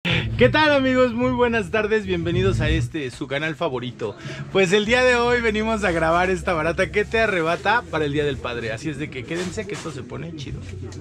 ¿Qué tal, amigos? Muy buenas tardes, bienvenidos a su canal favorito. Pues el día de hoy venimos a grabar esta barata que te arrebata para el Día del Padre. Así es de que quédense que esto se pone chido.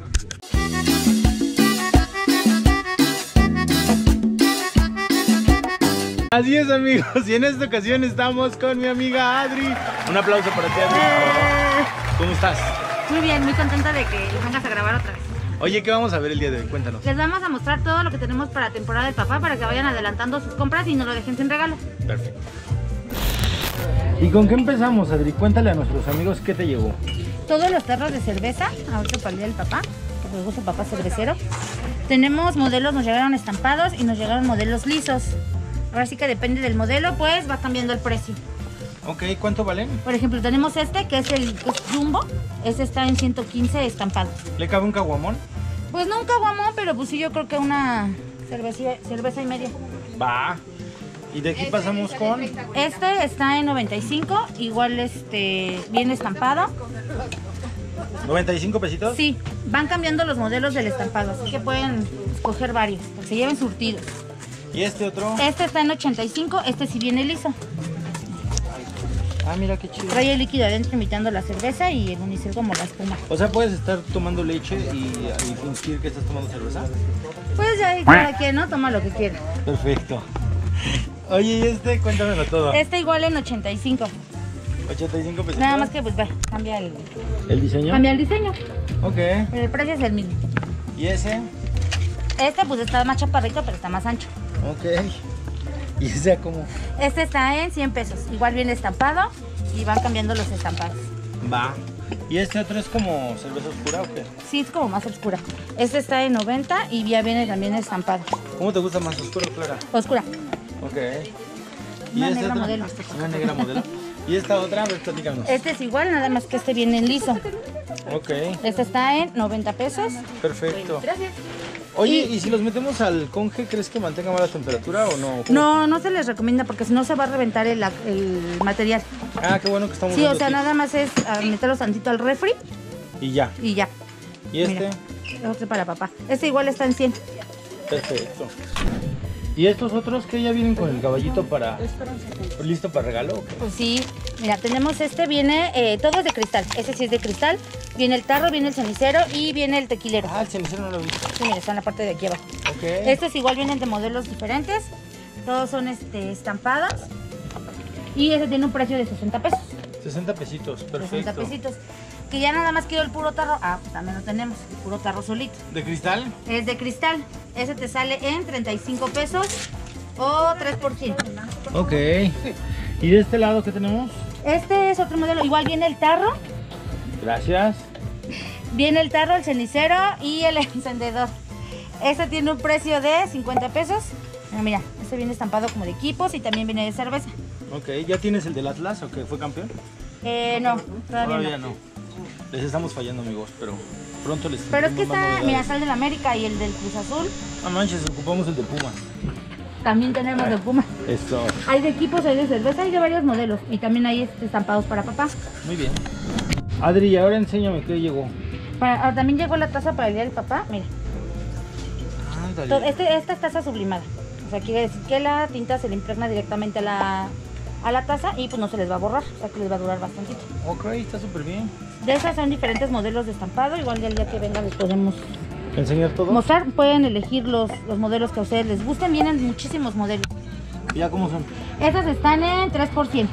Así es, amigos, y en esta ocasión estamos con mi amiga Adri. Un aplauso para ti, Adri. ¿Cómo estás? Muy bien, muy contenta de que vengas a grabar otra vez. Oye, ¿qué vamos a ver el día de hoy? Cuéntanos. Les vamos a mostrar todo lo que tenemos para temporada del papá para que vayan adelantando sus compras y no lo dejen sin regalo. Perfecto. ¿Y con qué empezamos, Adri? Cuéntale a nuestros amigos qué te llegó. Todos los tarros de cerveza, ahorita para el día del papá, porque me gusta papá cervecero. Tenemos modelos, nos llegaron estampados y nos llegaron modelos lisos. Ahora sí que depende del modelo, pues va cambiando el precio. Ok, ¿cuánto valen? Por ejemplo, tenemos este que es el Jumbo. Este está en 115 estampado. ¿Le cabe un caguamón? Pues no un caguamón, pero pues sí, yo creo que una cerveza y media. Va. Y de aquí pasamos con... Este está en 95, igual viene estampado. ¿95 pesitos? Sí, van cambiando los modelos del estampado, así que pueden escoger varios, porque se lleven surtidos. ¿Y este otro? Este está en 85, este sí viene liso. Ah, mira qué chido. Trae el líquido adentro imitando la cerveza y el unicel como la espuma. O sea, ¿puedes estar tomando leche y fingir que estás tomando cerveza? Pues ya cada quien, ¿no? Toma lo que quiera. Perfecto. Oye, ¿y cuéntamelo todo. Este igual en 85. 85 pesitos. Nada más que pues cambia ¿El diseño? Cambia el diseño. Ok. Pero el precio es el mismo. ¿Y ese? Este pues está más chaparrito, pero está más ancho. Ok. ¿Y ese cómo? Este está en 100 pesos. Igual viene estampado y van cambiando los estampados. Va. ¿Y este otro es como cerveza oscura o qué? Sí, es como más oscura. Este está en 90 y ya viene también estampado. ¿Cómo te gusta más, oscura o clara? Oscura. Ok. ¿Y Una esta negra otra? modelo. Una negra modelo. ¿Y esta otra? A ver, platícanos. Este es igual, nada más que este viene en liso. Ok. Este está en 90 pesos. Perfecto. Gracias. Oye, ¿y si los metemos al conge, crees que mantenga más la temperatura o no? No, no se les recomienda porque si no se va a reventar el material. Ah, qué bueno que estamos Sí, o dando sea, tips. nada más es meterlos tantito al refri Y ya. y ya. ¿Y este? Mira, otro para papá. Este igual está en 100. Perfecto. ¿Y estos otros que ya vienen con el caballito para... listo para regalo? ¿O qué? Pues sí, mira, tenemos viene, todo es de cristal. Este sí es de cristal. Viene el tarro, viene el cenicero y viene el tequilero. Ah, el cenicero no lo he visto. Sí, mira, está en la parte de aquí abajo. Ok. Estos igual vienen de modelos diferentes. Todos son estampados. Y ese tiene un precio de 60 pesos. 60 pesitos, perfecto. 60 pesitos. Que ya nada más quiero el puro tarro. Ah, pues también lo tenemos, el puro tarro solito. ¿De cristal? Es de cristal. Ese te sale en 35 pesos o 3%. Ok. ¿Y de este lado qué tenemos? Este es otro modelo. Igual viene el tarro. Gracias. Viene el tarro, el cenicero y el encendedor. Este tiene un precio de 50 pesos. Mira, este viene estampado como de equipos y también viene de cerveza. Ok, ¿ya tienes el del Atlas o que fue campeón? No, todavía no. Les estamos fallando, amigos, pero pronto les Pero es que tendremos más está, mira, novedades. está el del América y el del Cruz Azul. No manches, ocupamos el de Puma. También tenemos de Puma. Eso. Hay de equipos, hay de cerveza, hay de varios modelos. Y también hay estampados para papá. Muy bien. Adri, y ahora enséñame qué llegó. También llegó la taza para el día del papá, mira. Ándale. Esta es taza sublimada. O sea, quiere decir que la tinta se le impregna directamente a la taza y pues no se les va a borrar. O sea, que les va a durar bastantito. Ok, está súper bien. De esas son diferentes modelos de estampado. Igual del día que venga les podemos ¿Enseñar todo? mostrar. Pueden elegir los modelos que a ustedes les gusten. Vienen muchísimos modelos. ¿Y ya cómo son? Estas están en 3%.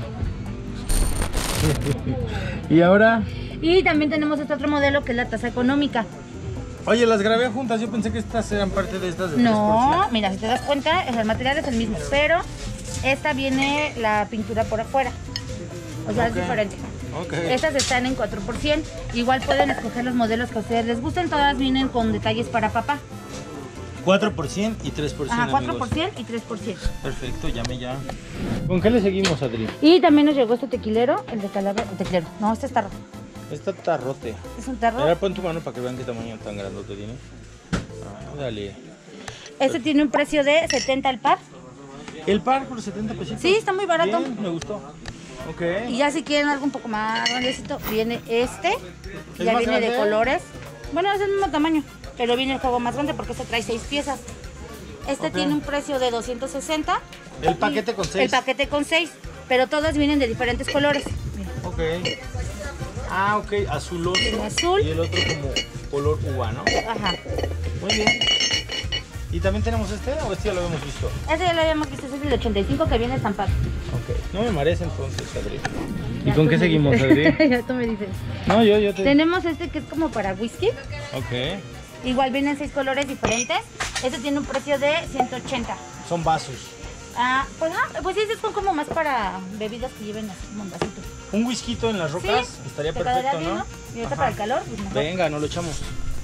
Y ahora... Y también tenemos este otro modelo que es la taza económica. Oye, las grabé juntas, yo pensé que estas eran parte de estas de No, mira, si te das cuenta, el material es el mismo, pero esta viene la pintura por afuera. O sea, Ok. es diferente. Ok. Estas están en 4%. Igual pueden escoger los modelos que a ustedes les gusten. Todas vienen con detalles para papá. 4% y 3%, Ajá, 4% amigos. y 3%. Perfecto, llame ya. ¿Con qué le seguimos, Adri? Y también nos llegó este tequilero, el de calavera. El tequilero, no, este es tarro. Está tarrote. Es un tarro. Ahora pon tu mano para que vean qué tamaño tan grandote tiene. Dale. Este tiene un precio de 70 al par. El par por 70 pesitos. Sí, está muy barato. Bien, me gustó. Ok. Y ya si quieren algo un poco más grandecito, viene este. ¿Es Ya más viene de grande? colores. Bueno, es el mismo tamaño, pero viene el juego más grande porque este trae 6 piezas. Este tiene un precio de 260. El paquete con 6. El paquete con 6, pero todas vienen de diferentes colores. Mira. Ok. Ah, ok, azuloso. El azul. Y el otro como color uva, ¿no? Ajá. Muy bien. ¿Y también tenemos este o este ya lo habíamos visto? Este ya lo habíamos visto, este es el 85 que viene estampado. Ok. No me merece entonces, Adri. ¿Y Ya con tú qué me seguimos, dices. Adri? Ya tú me dices. No, yo te... Tenemos este que es como para whisky. Ok. Igual vienen 6 colores diferentes. Este tiene un precio de 180. Son vasos. Pues sí, son como más para bebidas que lleven así como en vasito. Un whisky en las rocas Sí, estaría te quedaría perfecto, bien, ¿no? Y ahorita para el calor, pues mejor. Venga, nos lo echamos.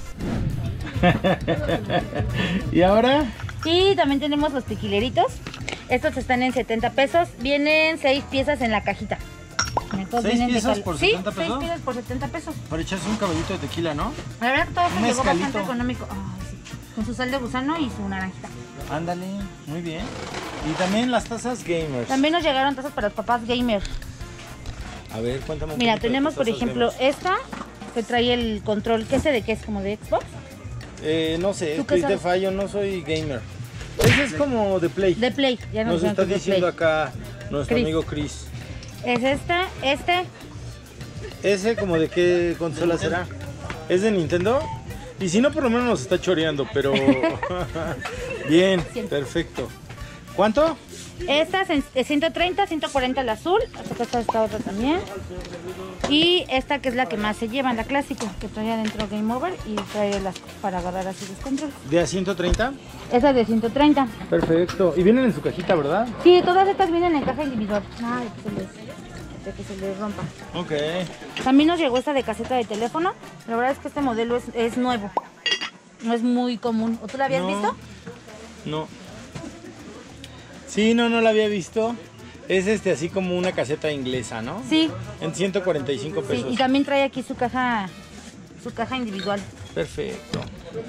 ¿Y ahora? Y también tenemos los tequileritos. Estos están en 70 pesos. Vienen 6 piezas en la cajita. Estos 6 vienen de piezas por 70 Sí, pesos. 6 piezas por 70 pesos. Para echarse un caballito de tequila, ¿no? La verdad que todo esto Un llegó bastante mezcalito. económico. Ay, sí. Con su sal de gusano y su naranjita. Ándale, muy bien. Y también las tazas gamers. También nos llegaron tazas para los papás gamer. A ver, cuéntame un Mira, poquito de tenemos tus por tazas ejemplo gamers. esta que trae el control. ¿Qué sé de qué es? ¿Como de Xbox? No sé, ¿Tú qué estoy de sabes? fallo, no soy gamer. Ese es como de Play. De Play. Ya nos Nos dijeron está que es de diciendo Play. acá nuestro Chris. amigo Chris. Es este. ¿Ese como de qué consola será? ¿Es de Nintendo? Y si no, por lo menos nos está choreando, pero... Bien, perfecto. ¿Cuánto? Esta es 130, 140 el azul. Hasta acá está otra también. Y esta que es la que más se lleva, la clásica, que trae adentro Game Over y trae las para agarrar así los controles. ¿De a 130? Esa es de 130. Perfecto. Y vienen en su cajita, ¿verdad? Sí, todas estas vienen en caja individual. Ay, de que se les rompa. Ok. También nos llegó esta de caseta de teléfono. La verdad es que este modelo es nuevo. No es muy común. ¿O tú la habías visto? No. Sí, no la había visto. Es así como una caseta inglesa, ¿no? Sí. En 145 Sí, pesos. y también trae aquí su caja individual. Perfecto.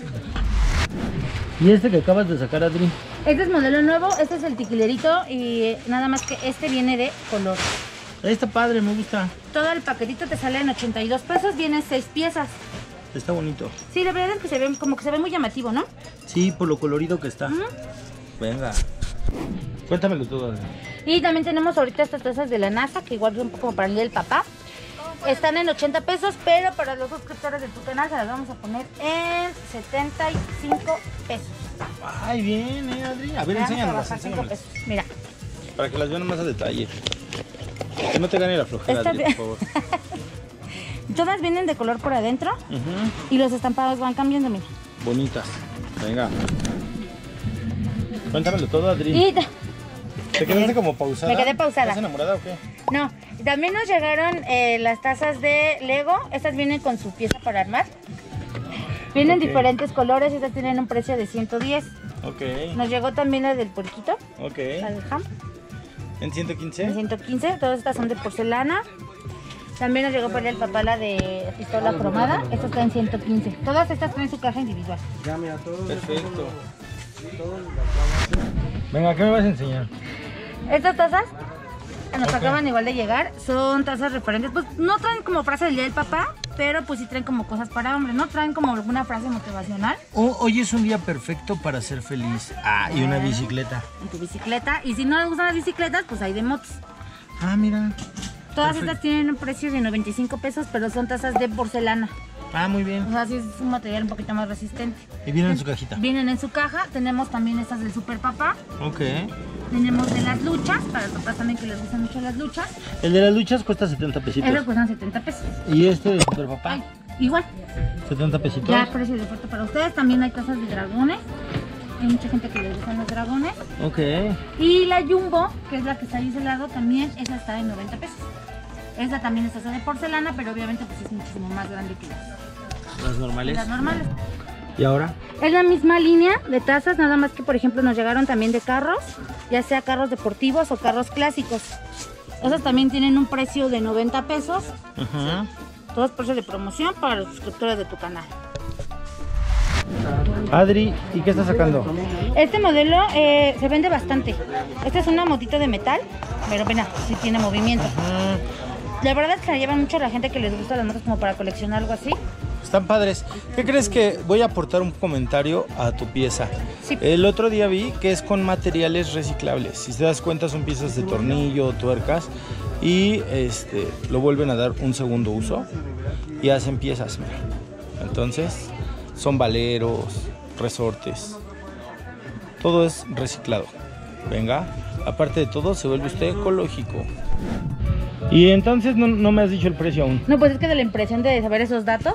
¿Y este que acabas de sacar, Adri? Este es modelo nuevo, este es el tiquilerito y nada más que este viene de color. Está padre, me gusta. Todo el paquetito te sale en 82 pesos, viene 6 piezas. Está bonito. Sí, la verdad es que se ve como que se ve muy llamativo, ¿no? Sí, por lo colorido que está. Venga. Cuéntamelo todo, Adri. Y también tenemos ahorita estas tazas de la NASA, que igual son como para el día del papá. Están en 80 pesos, pero para los suscriptores de tu canal se las vamos a poner en 75 pesos. Ay, bien, Adri. A ver, Le vamos a enséñanos, bajar 5 pesos. Mira, para que las vean más a detalle. Que no te gane la flojera, Está Adri, bien. por favor. todas vienen de color por adentro Ujú. y los estampados van cambiando, mira. Bonitas. Venga. Cuéntamelo todo, Adri. Y ¿Te quedaste como pausada? Me quedé pausada. ¿Estás enamorada o qué? no, también nos llegaron las tazas de Lego. Estas vienen con su pieza para armar. Vienen Ok. diferentes colores, estas tienen un precio de 110. Ok. Nos llegó también la del puerquito, Ok. la del ham, ¿En de 115? 115. Todas estas son de porcelana. También nos llegó para el papá la de pistola cromada. Esta está en 115. Todas estas traen su caja individual. Perfecto. Venga, ¿qué me vas a enseñar? Estas tazas que nos Ok. acaban igual de llegar son tazas referentes. Pues no traen como frase del día del papá, pero pues sí traen como cosas para hombres. No traen como alguna frase motivacional Hoy es un día perfecto para ser feliz. Ah, y una bicicleta. en tu bicicleta. Y si no les gustan las bicicletas, pues hay de motos. Ah, mira. Todas Perfecto. estas tienen un precio de 95 pesos, pero son tazas de porcelana. Ah, muy O bien. sea, sí es un material un poquito más resistente. Y viene en su cajita. Vienen en su caja. Tenemos también estas del Super Papá. Ok. Tenemos de las luchas, para los papás también que les gustan mucho las luchas. El de las luchas cuesta 70 pesitos. Esas cuestan 70 pesos. Y este de Super Papá, Ay, igual, 70 pesitos. ya precio de oferta para ustedes. También hay tazas de dragones. Hay mucha gente que les gustan los dragones. Ok. Y la Jumbo, que es la que está ahí de ese lado, también esa está en 90 pesos. Esta también es taza de porcelana, pero obviamente pues es muchísimo más grande que Las normales. las normales. ¿Y ahora? Es la misma línea de tazas, nada más que por ejemplo nos llegaron también de carros, ya sea carros deportivos o carros clásicos. Esas también tienen un precio de 90 pesos, Ajá. todos precios de promoción para los suscriptores de tu canal. Adri, ¿y qué estás sacando? Este modelo se vende bastante. Esta es una motito de metal, pero mira, sí tiene movimiento. Ajá. La verdad es que la llevan mucho la gente que les gusta las motos como para coleccionar algo así. están padres. ¿Qué crees que voy a aportar un comentario a tu pieza? Sí. El otro día vi que es con materiales reciclables. Si te das cuenta son piezas de tornillo, tuercas y lo vuelven a dar un segundo uso y hacen piezas, mira. Entonces son valeros, resortes. Todo es reciclado. Venga, aparte de todo se vuelve usted ecológico. Y entonces no me has dicho el precio aún. No, pues es que de la impresión de saber esos datos.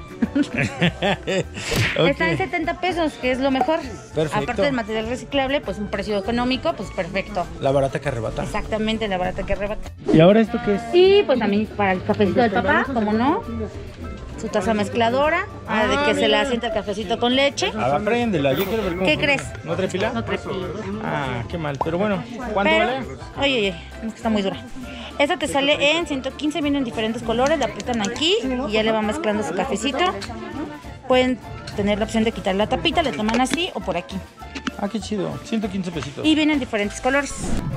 Okay. Está en 70 pesos, que es lo mejor. Perfecto. Aparte del material reciclable, pues un precio económico, pues perfecto. La barata que arrebata. Exactamente, la barata que arrebata. ¿Y ahora esto qué es? Y pues también para el cafecito del papá, como no. Su taza mezcladora, de que se le asienta el cafecito con leche. Préndela, yo quiero ver cómo. ¿Qué crees? ¿No trae pila? No trae pila. Ah, qué mal, pero bueno, ¿cuánto Pero, vale? oye, es que está muy dura. Esta te sale en 115, viene en diferentes colores, la aprietan aquí y ya le va mezclando su cafecito. Pueden tener la opción de quitar la tapita, le toman así o por aquí. Ah, qué chido, 115 pesitos. Y vienen diferentes colores.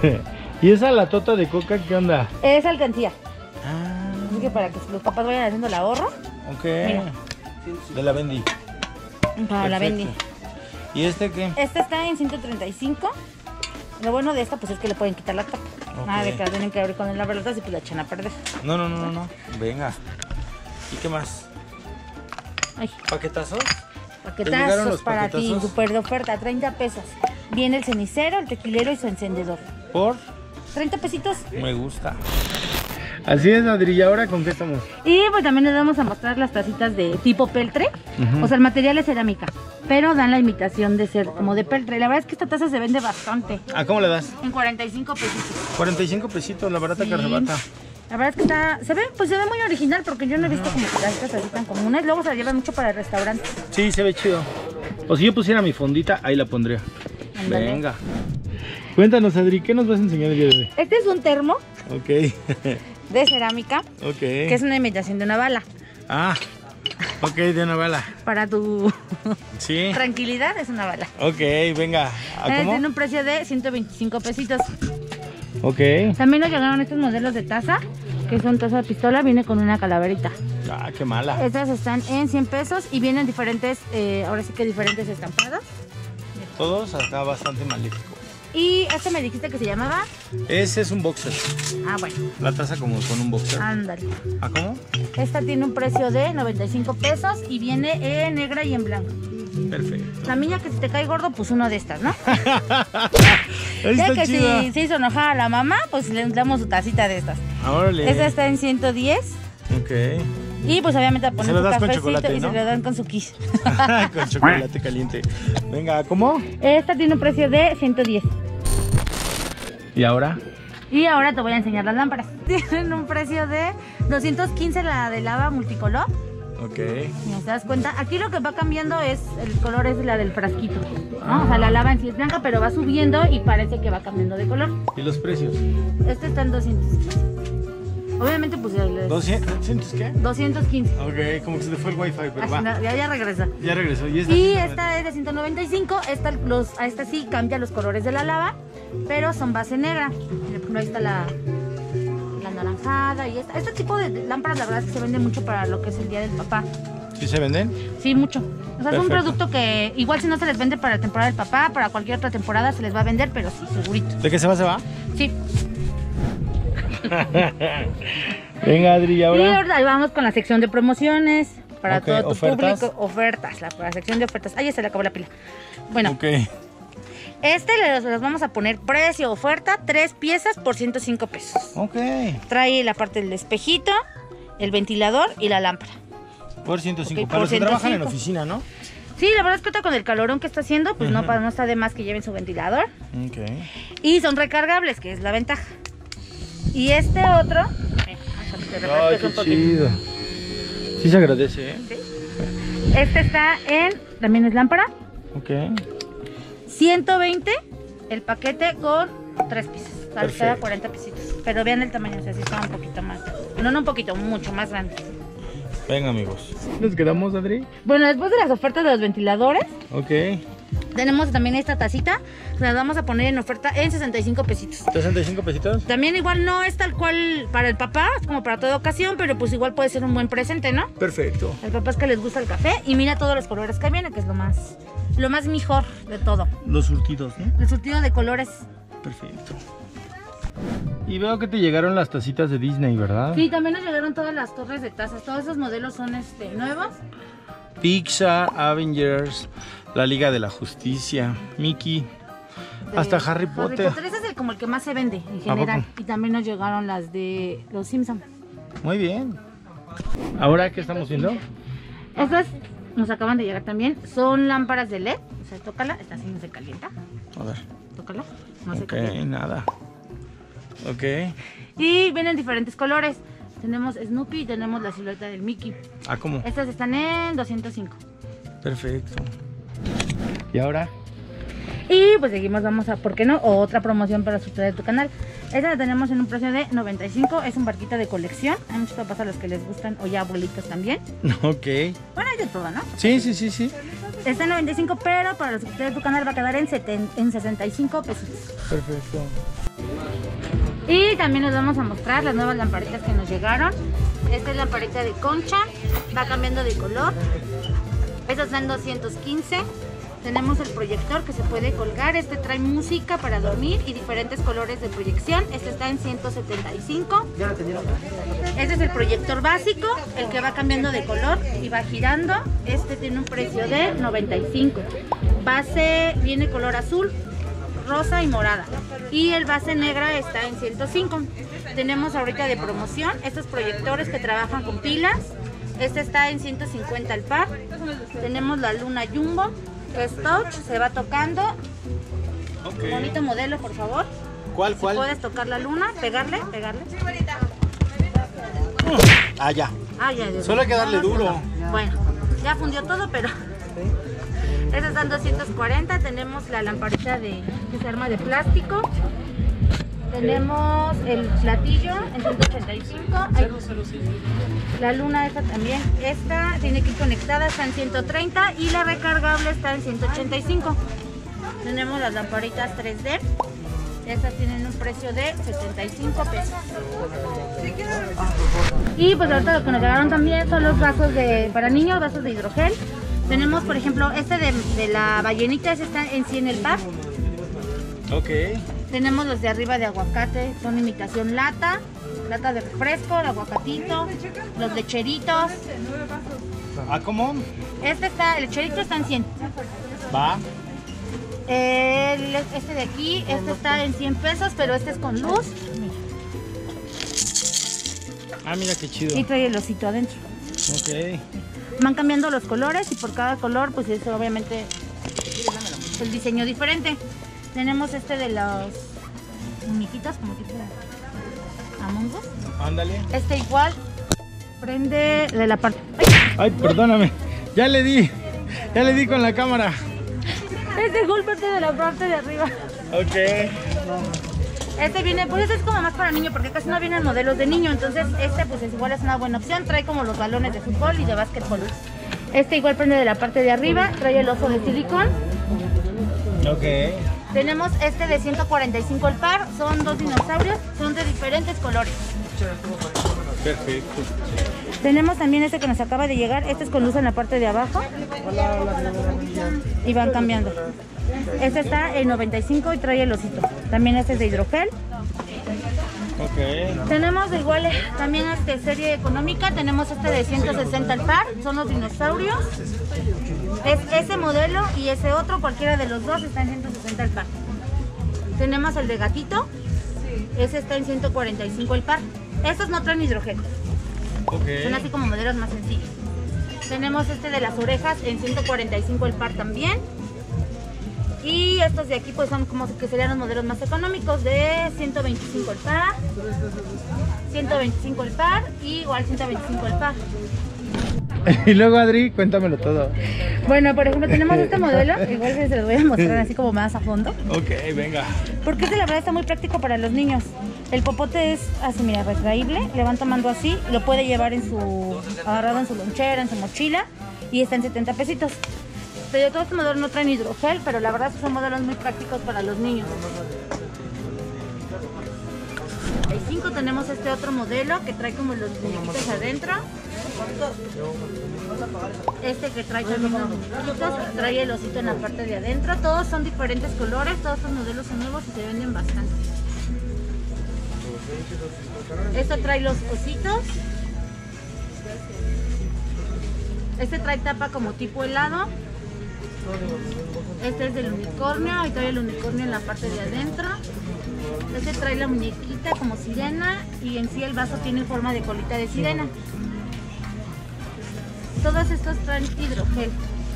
¿Y esa latota de coca qué onda? Es alcancía. Ah, Así que para que los papás vayan haciendo el ahorro. ok. Mira. De la Bendy. Para la Perfecto. Bendy. ¿Y este qué? Esta está en 135. Lo bueno de esta pues es que le pueden quitar la tapa. Nada de que la tienen que abrir con el abrelatas y pues la echan a perder. No. Venga. ¿Y qué más? Ay, ¿Paquetazos? ¿Te llegaron paquetazos los para ti, paquetazos? super de oferta, 30 pesos. Viene el cenicero, el tequilero y su encendedor. ¿Por? 30 pesitos. Me gusta. Así es, Adri, ¿y ahora con qué estamos? Y pues también les vamos a mostrar las tacitas de tipo peltre. O sea, el material es cerámica, pero dan la imitación de ser como de peltre. La verdad es que esta taza se vende bastante. ¿A cómo le das? En 45 pesitos. 45 pesitos, la barata Sí. que arrebata. La verdad es que está, se ve muy original porque yo no he visto como que tacitas así tan comunes. Luego se la llevan mucho para el restaurante. Sí, se ve chido. O si yo pusiera mi fondita, ahí la pondría. Ándale. Venga. Cuéntanos, Adri, ¿qué nos vas a enseñar el día de hoy? Este es un termo Ok. de cerámica, Ok. que es una imitación de una bala. Ah, ok, de una bala. Para tu Sí. tranquilidad es una bala. Ok, venga. ¿A cómo? Tiene un precio de 125 pesitos. Ok. También nos llegaron estos modelos de taza, que son taza de pistola, viene con una calaverita. Ah, qué mala. Estas están en 100 pesos y vienen diferentes, ahora sí que diferentes estampados. Todos acá bastante maléficos. Y este me dijiste que se llamaba. Ese es un boxer. Ah, bueno, La taza como con un boxer. ándale. ¿A cómo? Esta tiene un precio de 95 pesos y viene en negra y en blanco. Perfecto. La niña que si te cae gordo, pues uno de estas, ¿no? Ahí Ya está que chida. si se hizo enojar a la mamá, pues le damos su tacita de estas. Órale. Esta está en 110 Ok. y pues obviamente a poner Se lo su das con cafecito chocolate, y ¿no? se le dan con su quiche. Con chocolate caliente. Venga, ¿cómo? Esta tiene un precio de 110. ¿Y ahora? Y ahora te voy a enseñar las lámparas. Tienen un precio de 215 la de lava multicolor. Ok. Si te das cuenta, aquí lo que va cambiando es el color, es la del frasquito, ¿no? O sea, la lava en sí es blanca, pero va subiendo y parece que va cambiando de color. ¿Y los precios? Este está en 215. Obviamente, pues ya les- ¿200 qué? 215. Ok, como que se te fue el wifi, pero Así, va. no, ya regresa. Ya regresó. Y esta esta es de 195. A esta sí cambia los colores de la lava, pero son base negra. Por ejemplo, ahí está la anaranjada y esta. Este tipo de lámparas, la verdad es que se vende mucho para lo que es el Día del Papá. ¿Sí se venden? Sí, mucho. O sea, es un Perfecto. producto que igual si no se les vende para la temporada del papá, para cualquier otra temporada se les va a vender, pero sí, segurito. ¿De qué se va? Sí. Venga, Adri, ¿y Y ahora? ahora ahí vamos con la sección de promociones para Ok, todo tu ofertas. público. Ofertas, la sección de ofertas. Ay, ya se le acabó la pila. Bueno, Ok. los vamos a poner precio, oferta, 3 piezas por 105 pesos. Ok. Trae la parte del espejito, el ventilador y la lámpara. Por 105. Ok, Para por los que trabajan en 105. oficina, ¿no? Sí, la verdad es que ahorita con el calorón que está haciendo, pues no está de más que lleven su ventilador. Ok. Y son recargables, que es la ventaja. Y este otro... te refresques un poquito. Sí se agradece, ¿eh? Este está en... También es lámpara. Ok. 120 el paquete con 3 piezas. Cada Perfecto. 40 pesitos. Pero vean el tamaño, o sea, sí está un poquito más. No un poquito, mucho más grande. Venga, amigos. ¿Nos quedamos, Adri? Bueno, después de las ofertas de los ventiladores, Ok. Tenemos también esta tacita, la vamos a poner en oferta en 65 pesitos. ¿65 pesitos? También igual no es tal cual para el papá, es como para toda ocasión, pero pues igual puede ser un buen presente, ¿no? Perfecto. El papá es que les gusta el café y mira todos los colores que vienen, que es lo más mejor de todo. Los surtidos, ¿no? El surtido de colores. Perfecto. Y veo que te llegaron las tacitas de Disney, ¿verdad? Sí, también nos llegaron todas las torres de tazas. Todos esos modelos son nuevos. Pixar, Avengers, la Liga de la Justicia, Mickey, hasta Harry Potter. Ese es como el que más se vende en general. Y también nos llegaron las de los Simpsons. Muy bien. ¿Ahora qué estamos viendo? Estas nos acaban de llegar también. Son lámparas de LED. O sea, tócala. Esta sí no se calienta. A ver. Tócala. No se Ok, calienta. nada. Ok. Y vienen diferentes colores. Tenemos Snoopy y tenemos la silueta del Mickey. Ah, ¿cómo? Estas están en 205. Perfecto. ¿Y ahora? Y pues seguimos, vamos a, ¿por qué no? Otra promoción para suscribir tu canal. Esta la tenemos en un precio de 95. Es un barquito de colección. Hay muchos papás a los que les gustan, o ya abuelitos también. Ok. Bueno, hay de todo, ¿no? Sí, sí, sí, sí. Está en 95, pero para los suscriptores de tu canal va a quedar en 65 pesos. Perfecto. Y también les vamos a mostrar las nuevas lamparitas que nos llegaron. Esta es la lamparita de concha, va cambiando de color. Esta está en 215. Tenemos el proyector que se puede colgar. Este trae música para dormir y diferentes colores de proyección. Este está en 175. Este es el proyector básico, el que va cambiando de color y va girando. Este tiene un precio de 95. Base viene color azul, rosa y morada, y el base negra está en 105. Tenemos ahorita de promoción estos proyectores que trabajan con pilas. Este está en 150 al par. Tenemos la Luna Jumbo, que es touch, se va tocando. Ok. Bonito modelo, por favor. ¿Cuál? Si puedes tocar la luna, pegarle. Ah, ya. Ah, ya. Solo hay que darle duro. Bueno, ya fundió todo, pero estas están 240. Tenemos la lamparita que se arma de plástico. Tenemos el platillo en 185. La luna esta también. Esta tiene que ir conectada, está en 130 y la recargable está en 185. Tenemos las lamparitas 3D. Estas tienen un precio de 75 pesos. Y pues ahorita lo que nos llegaron también son los vasos para niños, vasos de hidrogel. Tenemos, por ejemplo, este de la ballenita, ese está en 100 el par. Ok. Tenemos los de arriba de aguacate, son imitación lata de refresco, el aguacatito, los lecheritos. ¿Ah, cómo? El lecherito está en 100. Va. Este de aquí, este está en 100 pesos, pero este es con luz. Ah, mira qué chido. Y trae el osito adentro. Ok. Van cambiando los colores y por cada color, pues es obviamente el diseño diferente. Tenemos este de los muñequitos, como tipo Among Us. Ándale. Este igual prende de la parte. Ay, perdóname. Ya le di con la cámara. Este golpe de la parte de arriba. Ok. Este viene, pues este es como más para niño porque casi no vienen modelos de niño, entonces este pues igual es una buena opción. Trae como los balones de fútbol y de básquetbol. Este igual prende de la parte de arriba, trae el oso de silicón. Ok. Tenemos este de 145 el par, son dos dinosaurios, son de diferentes colores. Perfecto. Tenemos también este que nos acaba de llegar, este es con luz en la parte de abajo. Y van cambiando. Este está en 95 y trae el osito. También este es de hidrogel. Ok. Tenemos de igual también serie económica, tenemos este de 160 al par, son los dinosaurios. Es ese modelo y ese otro, cualquiera de los dos está en 160 al par. Tenemos el de gatito, ese está en 145 el par. Estos no traen hidrogel, son así como modelos más sencillos. Tenemos este de las orejas en 145 el par también. Y estos de aquí pues son como que serían los modelos más económicos, de 125 el par, 125 el par y igual 125 el par. Y luego, Adri, cuéntamelo todo. Bueno, por ejemplo, tenemos este modelo, igual que se los voy a mostrar así como más a fondo. Ok, venga. Porque este la verdad está muy práctico para los niños. El popote es así, mira, retraíble, le van tomando así, lo puede llevar agarrado en su lonchera, en su mochila y está en 70 pesitos. Todos estos modelos no traen hidrogel, pero la verdad son modelos muy prácticos para los niños. En 5 tenemos este otro modelo que trae como los muñequitos adentro. Este que trae también los muñequitos, trae el osito en la parte de adentro. Todos son diferentes colores, todos estos modelos son nuevos y se venden bastante. Este trae los ositos. Este trae tapa como tipo helado. Este es del unicornio y trae el unicornio en la parte de adentro. Este trae la muñequita como sirena y en sí el vaso tiene forma de colita de sirena. Todos estos traen hidrogel.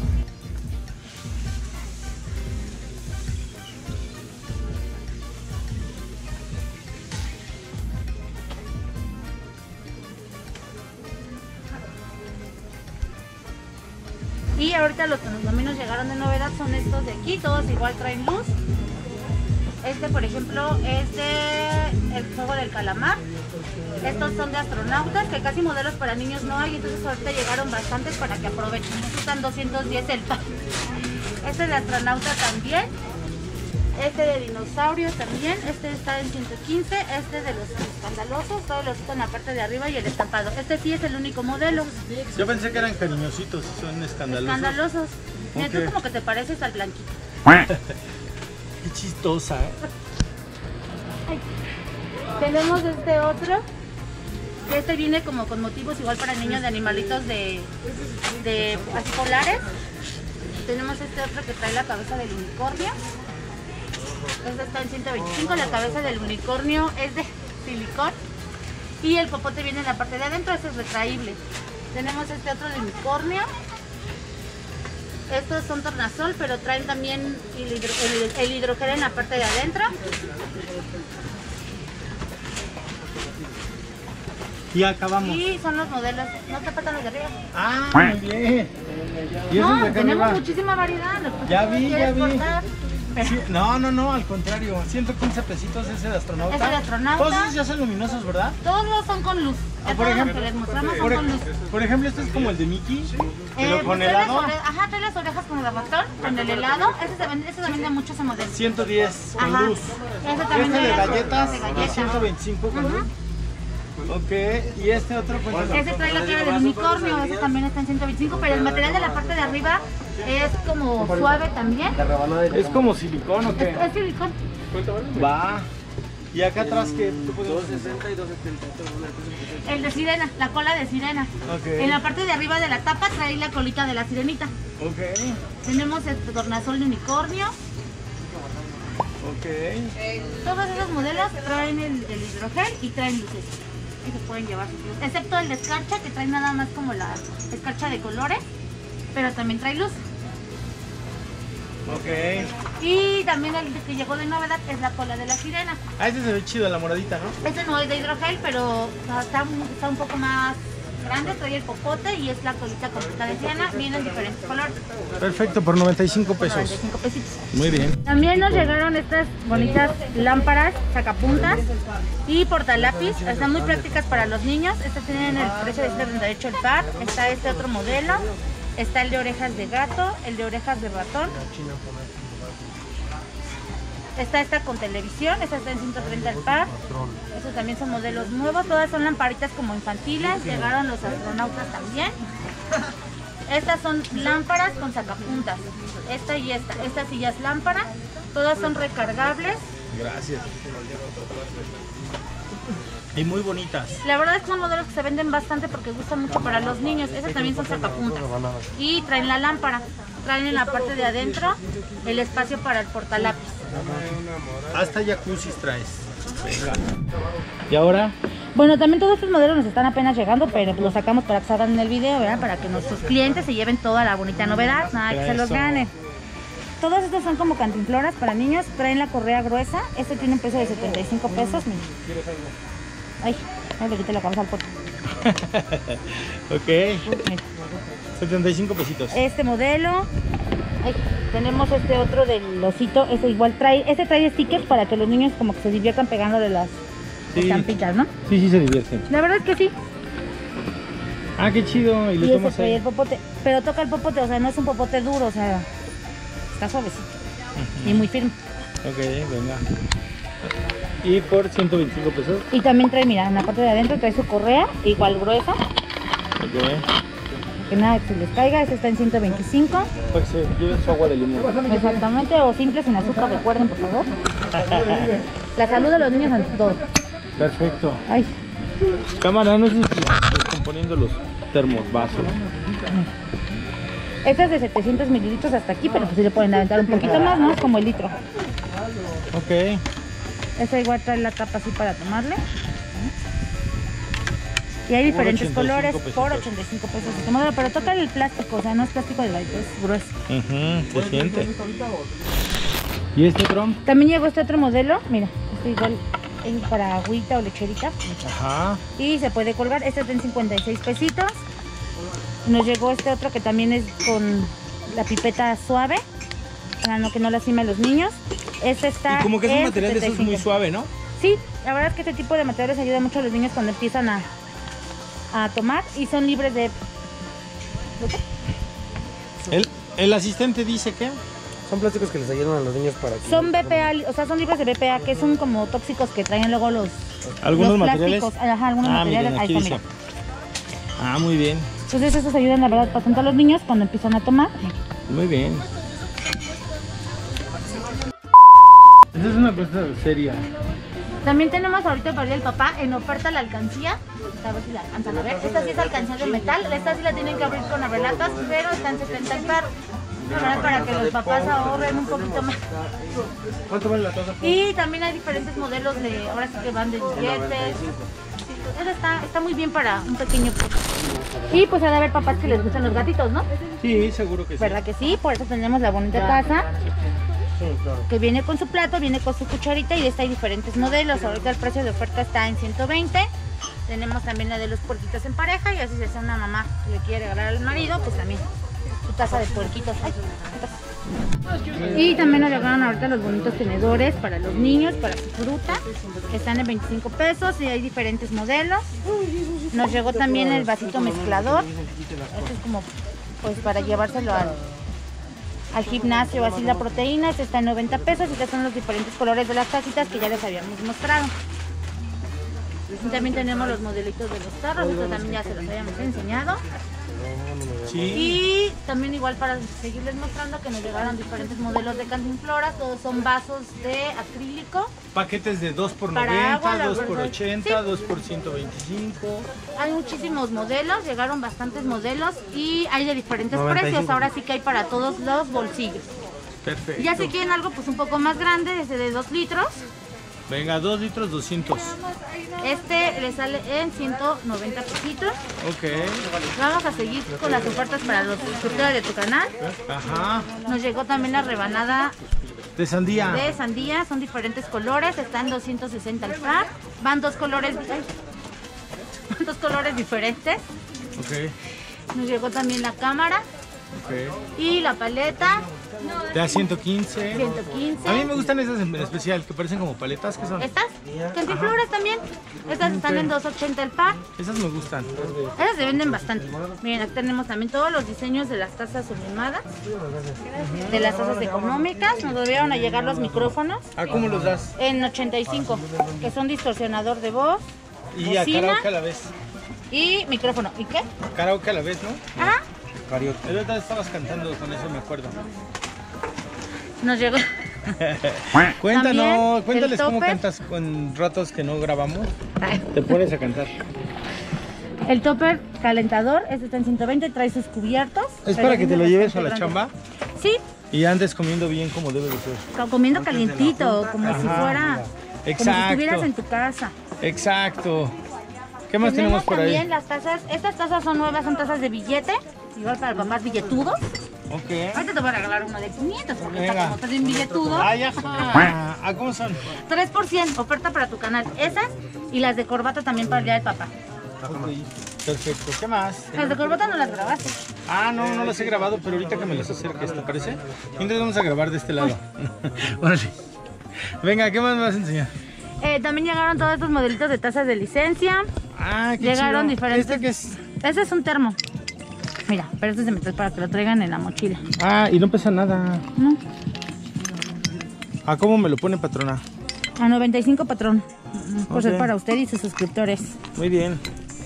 Y ahorita los que también nos llegaron de novedad son estos de aquí, todos igual traen luz. Este por ejemplo es de el juego del calamar. Estos son de astronautas, que casi modelos para niños no hay, entonces ahorita llegaron bastantes para que aprovechen. Están 210 el pack. Este de astronauta también. Este de dinosaurios también. Este está en 115. Este de los escandalosos, todos los en la parte de arriba y el estampado. Este sí es el único modelo. Yo pensé que eran cariñositos, son escandalosos. Escandalosos. Mira, Okay. tú como que te pareces al blanquito. Qué chistosa, ¿eh? Ay. Tenemos este otro. Este viene como con motivos igual para niños de animalitos de así polares. Tenemos este otro que trae la cabeza del unicornio. Este está en 125, la cabeza del unicornio es de silicón. Y el popote viene en la parte de adentro, este es retraíble. Tenemos este otro de unicornio. Estos son tornasol, pero traen también el hidrogel en la parte de adentro. Y acabamos. Y son los modelos, no te faltan los de arriba. Ah, muy bien. ¿Y esos de No, acá tenemos arriba? muchísima variedad. Ya vi, ya vi. Cortar, pero Sí, no, al contrario. 115 pesitos ese de astronauta. Ese de astronauta. Todos esos ya son luminosos, ¿verdad? todos son con luz. Ah, Todos los que les mostramos son con luz. por ejemplo, este es como el de Mickey, pero con trae las helado. ajá, trae las orejas con el ratón, con el helado. Ese se vende mucho ese modelo. 110 con Ajá. luz. Ese también Este de trae galletas, de a galletas. 125 con luz. Ok, y este otro, cuéntanos. Ese trae la cara del unicornio, ese también está en 125, pero el material de la parte de arriba es como suave también. ¿Es como silicón o qué? Es silicón. Va. ¿Y acá atrás qué? 260 y 270. El de sirena, la cola de sirena. Ok. En la parte de arriba de la tapa trae la colita de la sirenita. Ok, Tenemos el tornasol de unicornio. ok. Todos esos modelos traen el hidrogel y traen luces. Y se pueden llevar sus luces. Excepto el de escarcha, que trae nada más como la escarcha de colores, pero también trae luz. Ok. Y también el que llegó de novedad es la cola de la sirena. Ah, este se ve chido, la moradita, ¿no? Este no es de hidrogel, pero está un poco más grande, trae el popote y es la colita completa de sirena. Viene en diferentes colores. Perfecto, por 95 pesos. 95 pesitos. Muy bien. También nos llegaron estas bonitas lámparas, sacapuntas y portalápiz. Están muy prácticas para los niños. Estas tienen el precio de 78 el par. Está este otro modelo. Está el de orejas de gato, el de orejas de ratón. Está esta con televisión, esta está en 130 el par. Estos también son modelos nuevos, todas son lamparitas como infantiles. Llegaron los astronautas también. Estas son lámparas con sacapuntas. Esta y esta. Esta sí ya es lámpara. Todas son recargables. Gracias. Y muy bonitas. La verdad es que son modelos que se venden bastante porque gustan mucho para los niños. Estas también son sacapuntas. Y traen la lámpara. Traen en la parte de adentro el espacio para el portalápiz. Hasta jacuzzis traes. Venga. ¿Y ahora? Bueno, también todos estos modelos nos están apenas llegando, pero los sacamos para que salgan en el video, ¿verdad? Para que nuestros clientes se lleven toda la bonita novedad, nada que se los Eso. ganen. Todos estos son como cantinfloras para niños, traen la correa gruesa. Este tiene un precio de 75 pesos, mira. Ay, no le quité la cabeza al poto. Ok. Mira. 75 pesitos. Este modelo. Ay, tenemos este otro del osito, este igual trae, este trae stickers para que los niños como que se diviertan pegándole las Sí. estampitas, ¿no? Sí, se divierten. La verdad es que sí. Ah, qué chido. Y Y le ese tomas trae ahí. el popote. Pero toca el popote, o sea, no es un popote duro, o sea, está suavecito. Y muy firme. Ok, venga. Y por 125 pesos. Y también trae, mira, en la parte de adentro trae su correa, igual gruesa. Ok. Que nada, que se les caiga, ese está en 125. Pues se lleven su agua de limón. Exactamente, o simple sin azúcar, recuerden, por favor. La salud de los niños ante todo. Perfecto. Ay, Cámara, no sé si descomponiendo los termos, vasos. esta es de 700 mililitros hasta aquí, pero pues sí le pueden aventar un poquito más, ¿no? Es como el litro. Ok. Esta igual trae la tapa así para tomarle. Y hay diferentes 85 colores pesitos. por 85 pesos este modelo, pero toca el plástico, o sea, no es plástico de baile, es grueso. Se siente. ¿Y este Trump? También llegó este otro modelo, mira, este igual es para agüita o lecherita. Ajá. Y se puede colgar, este está en 56 pesitos. Nos llegó este otro que también es con la pipeta suave, para no que no lastime a los niños. Este está Y como que es un en material de esos 75. muy suave, ¿no? Sí, la verdad es que este tipo de materiales ayuda mucho a los niños cuando empiezan a tomar y son libres de... El asistente dice que... Son plásticos que les ayudan a los niños para que... Son BPA, o sea, son libres de BPA, que son como tóxicos que traen luego los ¿Algunos los materiales? plásticos. Ajá, algunos materiales. Miren, Ahí aquí está, dice. mira. Ah, muy bien. Entonces esos ayudan, la verdad, bastante a los niños cuando empiezan a tomar. Muy bien. Esa es una cosa seria. También tenemos ahorita para el Día del Papá en oferta la alcancía. A ver si la alcanzan a ver. Esta sí es alcancía de metal. Esta sí la tienen que abrir con abrelatas, pero está en 70 el par. La verdad, para que los papás ahorren un poquito más. ¿Cuánto vale la taza? Y también hay diferentes modelos de, ahora sí que van de billetes. Esa está muy bien para un pequeño poco. Y pues ha de haber papás que les gustan los gatitos, ¿no? Sí, seguro que sí. ¿Verdad que sí? Por eso tenemos la bonita taza. Que viene con su plato, viene con su cucharita y de esta hay diferentes modelos. Ahorita el precio de oferta está en 120. Tenemos también la de los puerquitos en pareja y así si es una mamá que le quiere regalar al marido, pues también su taza de puerquitos. Ay, y también nos llegaron ahorita los bonitos tenedores para los niños, para su fruta, que están en 25 pesos y hay diferentes modelos. Nos llegó también el vasito mezclador. Este es como pues para llevárselo al gimnasio, así la proteína. Este está en 90 pesos y estos son los diferentes colores de las tacitas que ya les habíamos mostrado. Y también tenemos los modelitos de los tarros, estos también ya se los habíamos enseñado. Sí. Y también igual para seguirles mostrando que nos llegaron diferentes modelos de cantinfloras, todos son vasos de acrílico. Paquetes de 2 por Para 90, agua, la 2 por verdad. 80, Sí. 2 por 125. Hay muchísimos modelos, llegaron bastantes modelos y hay de diferentes 95. precios. Ahora sí que hay para todos los bolsillos. Perfecto. Ya si quieren algo pues un poco más grande, desde de 2 litros. Venga, 2 litros 200. Este le sale en 190 pesitos. Ok. Vamos a seguir con las ofertas para los suscriptores de tu canal. Ajá. Nos llegó también la rebanada De sandía. de sandía, son diferentes colores, están 260 al par. Van dos colores, van dos colores diferentes. Ok. Nos llegó también la cámara Ok. y la paleta, De a 115. 115. A mí me gustan esas en especial, que parecen como paletas. ¿Qué son? Estas, cantinfloras también. Estas están en 280 el par. Esas me gustan. Esas se venden bastante. Miren, aquí tenemos también todos los diseños de las tazas sublimadas, de las tazas económicas. Nos volvieron a llegar los micrófonos ¿A cómo los das? en 85, que son distorsionador de voz, Y a bocina karaoke a la vez. y micrófono. ¿Y qué? Karaoke a la vez, ¿no? Ajá. Karaoke. El otro día estabas cantando con eso, me acuerdo. Nos llegó. Cuéntanos, el cuéntales cómo topper. cantas con ratos que no grabamos. Te pones a cantar. El topper calentador, este está en 120, trae sus cubiertos. ¿Es para que te lo lleves a la Bastante chamba? grande. Sí, Y andes comiendo bien como debe de ser. comiendo calientito, como si Ajá, fuera, como si Exacto. estuvieras en tu casa. Exacto. ¿Qué más tenemos por también ahí? las tazas, estas tazas son nuevas, son tazas de billete, igual para papás billetudos. Ok. Ahorita te voy a regalar una de 500, porque Venga. esta como estás bien billetudo. Ay, ajá. ¿A cómo son? 3%, oferta para tu canal. Esas y las de corbata también para el Día del Papá. Perfecto. ¿Qué más? Las de corbata no las grabaste. Ah, no las he grabado, pero ahorita que me las acerques, ¿te parece? Entonces vamos a grabar de este lado. Órale. Venga, ¿qué más me vas a enseñar? También llegaron todos estos modelitos de tazas de licencia. Ah, qué Llegaron chido. diferentes. ¿Este qué es? Ese es un termo. Mira, pero este es de metal para que lo traigan en la mochila. Ah, y no pesa nada. ¿No? ¿A cómo me lo pone, patrona? A 95, patrón. Por ser Ok. para usted y sus suscriptores. Muy bien.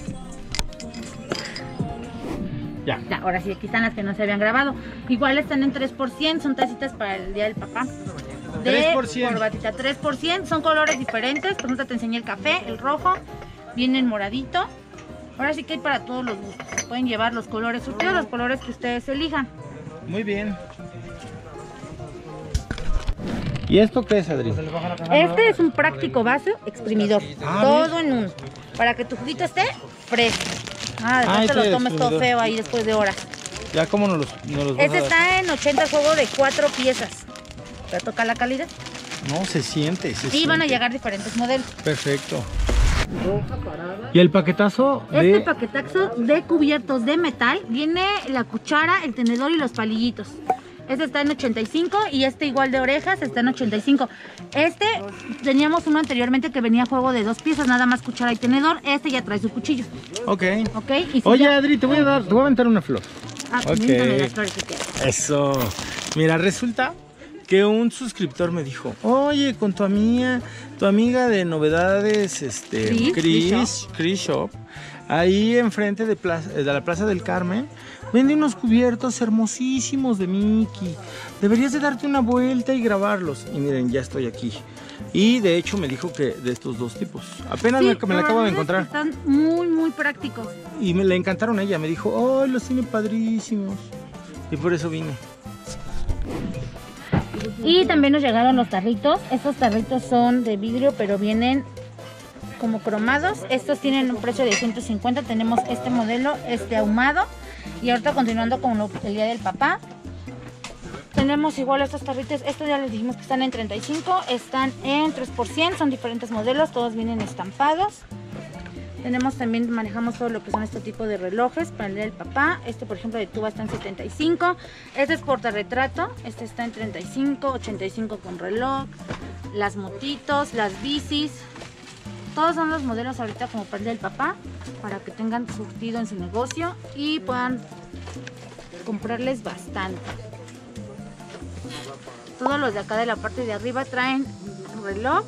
Ya. Ya, ahora sí, aquí están las que no se habían grabado. Igual están en 3%, son tacitas para el Día del Papá. De 3%. corbatita, 3%, son colores diferentes. Por ejemplo, te enseñé el café, el rojo, viene en moradito. Ahora sí que hay para todos los gustos. Se pueden llevar los colores surtidos, los colores que ustedes elijan. Muy bien. ¿Y esto qué es, Adri? Este es un práctico vaso exprimidor. Ah, Todo en uno. Para que tu juguito esté fresco. Ah, Después te este lo tomes todo exprimidor. feo ahí después de horas. Ya, ¿cómo nos los vas Este a dar? está en 80 el juego de 4 piezas. ¿Te toca la calidad? No, se siente, Y van a llegar diferentes modelos. Perfecto. ¿Y el paquetazo de...? Este paquetazo de cubiertos de metal viene la cuchara, el tenedor y los palillitos. Este está en 85 y este igual de orejas está en 85. Este, teníamos uno anteriormente que venía juego de 2 piezas, nada más cuchara y tenedor. Este ya trae su cuchillo. Ok. ¿Ok? Y si Oye, ya- Adri, te voy a aventar una flor. Ok. Aviéntame las flores que quieras. Eso. Mira, resulta que un suscriptor me dijo, oye, con tu amiga de novedades, Chris Shop, ahí enfrente de la Plaza del Carmen, vende unos cubiertos hermosísimos de Mickey. Deberías de darte una vuelta y grabarlos. Y miren, ya estoy aquí. Y de hecho me dijo que de estos dos tipos. Apenas Sí, me la acabo de la verdad es que encontrar. están muy, muy prácticos. Y le encantaron a ella. Me dijo, oh, los tiene padrísimos. Y por eso vine. Y también nos llegaron los tarritos. Estos tarritos son de vidrio, pero vienen como cromados. Estos tienen un precio de 150. Tenemos este modelo, este ahumado. Y ahorita continuando con el Día del Papá. Tenemos igual estos tarritos. Estos ya les dijimos que están en 35. Están en 3%. Son diferentes modelos. Todos vienen estampados. Tenemos también, manejamos todo lo que son este tipo de relojes para el Día del Papá. Este, por ejemplo, de tuba está en 75. Este es portarretrato. Este está en 35, 85 con reloj. Las motitos, las bicis. Todos son los modelos ahorita como para el Día del Papá, para que tengan surtido en su negocio y puedan comprarles bastante. Todos los de acá de la parte de arriba traen reloj.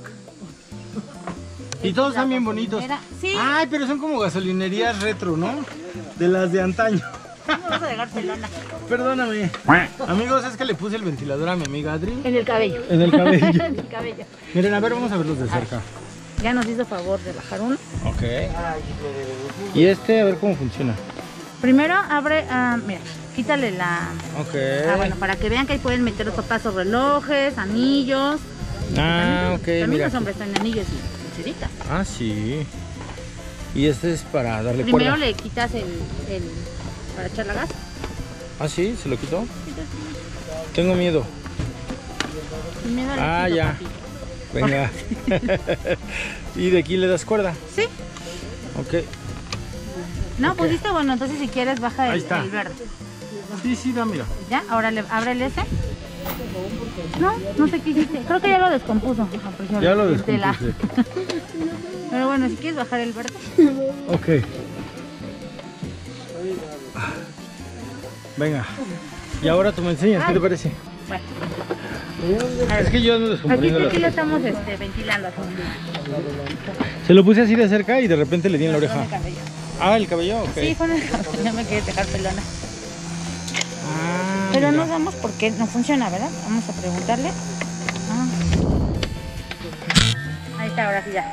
Y todos están bien bonitos. Sí. Ay, pero son como gasolinerías retro, ¿no? De las de antaño. Vamos a dejar pelona. Perdóname. Amigos, es que le puse el ventilador a mi amiga Adri. En el cabello. En el cabello. En el cabello. Miren, a ver, vamos a verlos de cerca. Ya nos hizo favor de bajar uno. Ok. Y este, a ver cómo funciona. Primero abre, mira, quítale la... Ok. bueno, para que vean que ahí pueden meter los papás sus relojes, anillos. Ah, ok, También mira. los hombres traen anillos y pulseritas. Ah, sí. Y este es para darle Primero cuerda. le quitas el para echar la gas. Ah, sí, ¿se lo quitó? Tengo miedo. Sin miedo al Ah, éxito, ya. papi. Venga. ¿Y de aquí le das cuerda? Sí. Ok. No, pues listo, bueno, entonces si quieres baja Ahí el está. verde. Sí, sí, dámelo. ¿Ya? Ahora ábrele ese. No, no sé qué hiciste. Creo que ya lo descompuso. Ya lo De la- descompuse. Pero bueno, si quieres bajar el verde. Ok. Venga. Y ahora tú me enseñas, ¿qué te parece? Bueno, Es que yo ando aquí, descomponiendo aquí lo las... estamos ventilando. Así. Se lo puse así de cerca y de repente le di en la oreja. Con el cabello. Ah, ¿el cabello? Ok. Sí, con el cabello. Ya me quieres dejar pelona. Ah, Pero mira. no damos porque no funciona, ¿verdad? Vamos a preguntarle. Ah. Ahí está, ahora sí ya.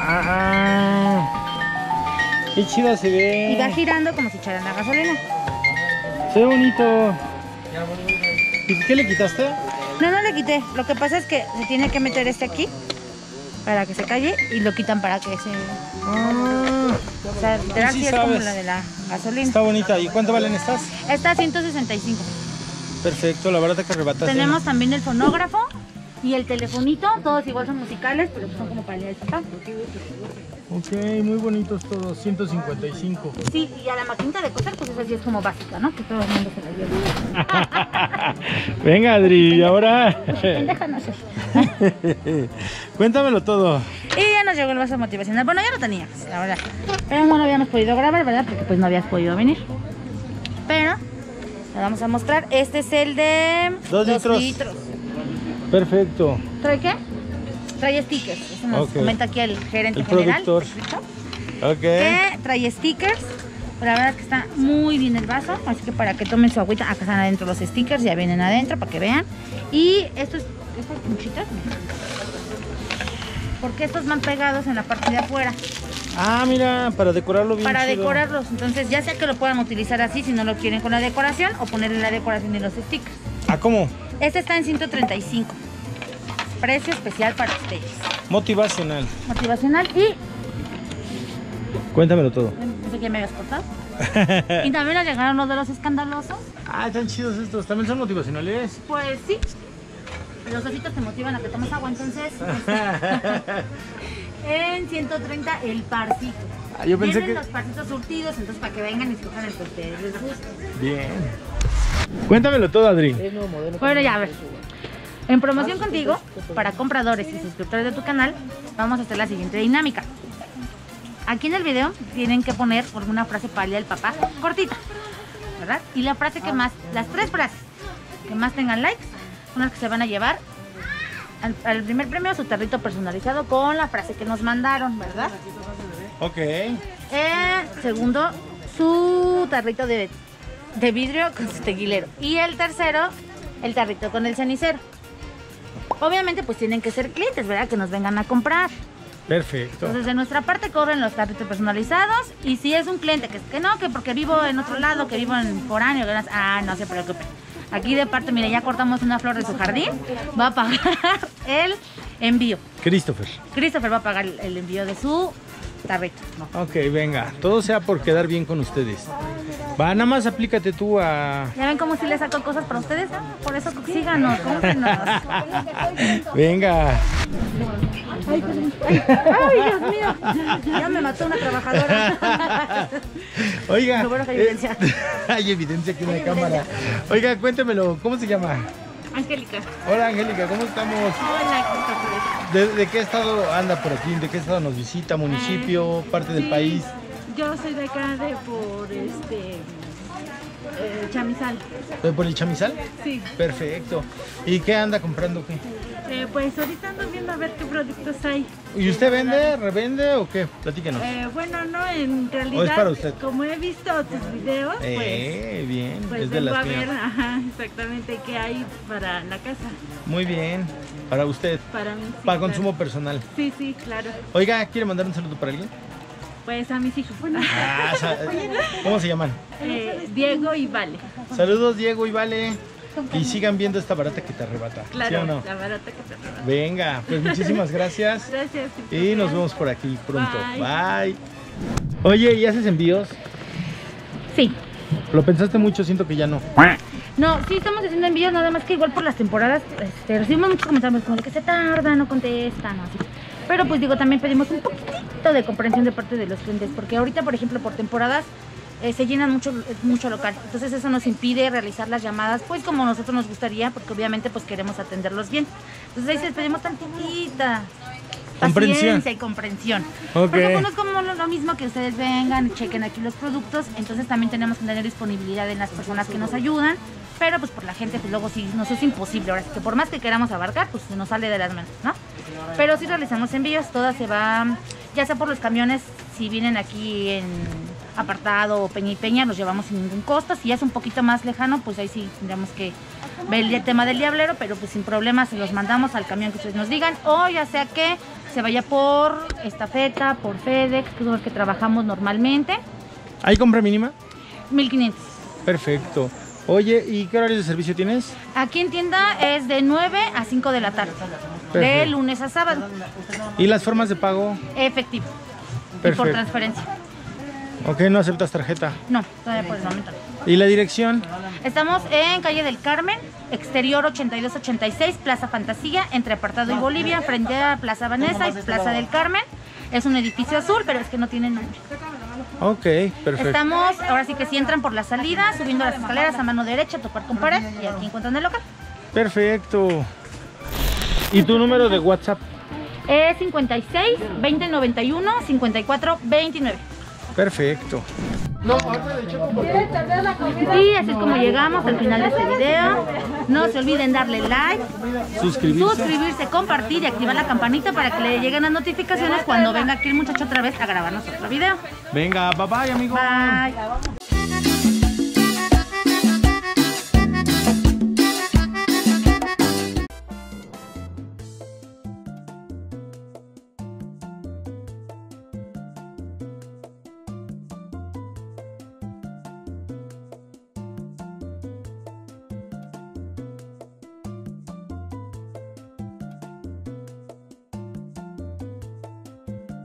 Ah, qué chida se ve. Y va girando como si echaran la gasolina. Se ve bonito. ¿Y qué le quitaste? No, no le quité. Lo que pasa es que se tiene que meter este aquí para que se calle y lo quitan para que se... Ah, O sea, literal sí sí es como sabes. la de la gasolina. está bonita. ¿Y cuánto valen estas? Esta a 165. Perfecto, la verdad que arrebataste. Tenemos también el fonógrafo y el telefonito. Todos igual son musicales, pero son como para el día del papá. Ok, muy bonitos todos, 155. Sí, y a la maquinita de coser, pues esa sí es como básica, ¿no? Que todo el mundo se la lleva. Venga, Adri, ¿y ahora? Pendeja no sé. Cuéntamelo todo. Y nos llegó el vaso motivacional. Bueno, ya lo teníamos, la verdad. Pero no lo habíamos podido grabar, ¿verdad? Porque pues no habías podido venir. Pero le vamos a mostrar. Este es el de 2 litros. Perfecto. ¿Trae qué? Trae stickers. Eso nos comenta aquí el gerente general. Productor. Ok. Que trae stickers. Pero la verdad es que está muy bien el vaso. Así que para que tomen su agüita. Acá están adentro los stickers. Ya vienen adentro para que vean. Y estas conchitas. Porque estos van pegados en la parte de afuera. Ah, mira, para decorarlo bien. Para chido. decorarlos. Entonces ya sea que lo puedan utilizar así si no lo quieren con la decoración. O ponerle la decoración y los stickers. Ah, ¿cómo? Este está en 135. Precio especial para ustedes. Motivacional. Motivacional y... Cuéntamelo todo. Pensé que me habías cortado. Y también nos llegaron los de los escandalosos. Ah, están chidos estos. ¿También son motivacionales? Pues sí. Los ositos te motivan a que tomes agua, entonces. En 130 el parcito. Ah, yo pensé Vienen que... los parcitos surtidos, entonces para que vengan y escojan el que ustedes les guste. Bien. Cuéntamelo todo, Adri. Bueno, ya a ver. En promoción contigo, para compradores y suscriptores de tu canal, vamos a hacer la siguiente dinámica. Aquí en el video tienen que poner alguna frase para el día del papá, cortita, ¿verdad? Y la frase que más, las 3 frases que más tengan likes, son las que se van a llevar al primer premio, su tarrito personalizado con la frase que nos mandaron, ¿verdad? Ok. Segundo, su tarrito de vidrio con su tequilero. Y el tercero, el tarrito con el cenicero. Obviamente pues tienen que ser clientes, ¿verdad? Que nos vengan a comprar. Perfecto. Entonces de nuestra parte corren los tarritos personalizados. Y si es un cliente que no, que porque vivo en otro lado, que vivo en foráneo, no se preocupen. Aquí de parte, mire, ya cortamos una flor de su jardín. Va a pagar el envío. Christopher Va a pagar el envío de su tarrito. No. Ok, venga. Todo sea por quedar bien con ustedes. Va, nada más aplícate tú a... ¿Ya ven cómo si le saco cosas para ustedes? Por eso síganos, cómprenos. Venga. Ay, Dios mío. Ya me mató una trabajadora. Oiga. Seguro que hay evidencia. Hay evidencia aquí en la cámara. Oiga, cuéntemelo. ¿Cómo se llama? Angélica. Hola, Angélica. ¿Cómo estamos? Hola, ¿De qué estado anda por aquí? ¿De qué estado nos visita? ¿Municipio? ¿Parte del país? Yo soy de acá, por Chamizal. ¿Por el Chamizal? Sí. Perfecto. ¿Y qué anda comprando? ¿Qué? Pues ahorita ando viendo a ver qué productos hay. ¿Y usted vende, revende o qué? Platíquenos. Bueno, no, en realidad, ¿O es para usted? como he visto tus videos, Bien, pues es de vengo las a ver, mías. exactamente qué hay para la casa, Muy bien, para usted, para mí. Sí, para claro. consumo personal. Sí, sí, claro. Oiga, ¿quiere mandar un saludo para alguien? Pues a mis hijos. ¿Cómo se llaman? Diego y Vale. Saludos, Diego y Vale. Y sigan viendo esta barata que te arrebata. Claro, ¿Sí o no? la barata que te arrebata. Venga, pues muchísimas gracias. Gracias. Y nos vemos por aquí pronto. Bye. Bye. Oye, ¿y haces envíos? Sí. Lo pensaste mucho, siento que ya no. No, sí estamos haciendo envíos, nada más que igual por las temporadas recibimos muchos comentarios como de que se tarda, no contestan, así. Pero pues digo, también pedimos un poquito de comprensión de parte de los clientes, porque ahorita, por ejemplo, por temporadas se llenan mucho local. Entonces eso nos impide realizar las llamadas pues como nosotros nos gustaría, porque obviamente pues queremos atenderlos bien. Entonces ahí les pedimos tantitita paciencia y comprensión. Okay. Porque pues no es como lo mismo que ustedes vengan, chequen aquí los productos, entonces también tenemos que tener disponibilidad en las personas que nos ayudan, pero pues por la gente pues luego sí nos es imposible, ahora sí que por más que queramos abarcar pues se nos sale de las manos, ¿no? Pero sí realizamos envíos, toda se va, ya sea por los camiones, si vienen aquí en apartado o Peña y Peña, los llevamos sin ningún costo. Si ya es un poquito más lejano, pues ahí sí tendríamos que ver el tema del diablero, pero pues sin problemas se los mandamos al camión que ustedes nos digan, o ya sea que se vaya por estafeta, por FedEx, que es lo que trabajamos normalmente. ¿Hay compra mínima? 1500. Perfecto. Oye, ¿y qué horarios de servicio tienes? Aquí en tienda es de 9 a 5 de la tarde, de lunes a sábado. ¿Y las formas de pago? Efectivo. Perfecto. Y por transferencia. Ok, ¿no aceptas tarjeta? No, todavía por el momento no. ¿Y la dirección? Estamos en calle del Carmen, exterior 8286, Plaza Fantasía, entre Apartado y Bolivia, frente a Plaza Vanessa y Plaza del Carmen. Es un edificio azul, pero es que no tiene nombre. Ok, perfecto. Estamos, ahora sí que si entran por la salida, subiendo las escaleras a mano derecha, topar con pared, y aquí encuentran el local. Perfecto. ¿Y tu número de WhatsApp? Es 56 20 91 54 29. Perfecto. Y así es como llegamos al final de este video. No se olviden darle like, suscribirse, compartir y activar la campanita para que le lleguen las notificaciones cuando venga aquí el muchacho otra vez a grabarnos otro video. Venga, bye bye, amigo. Bye.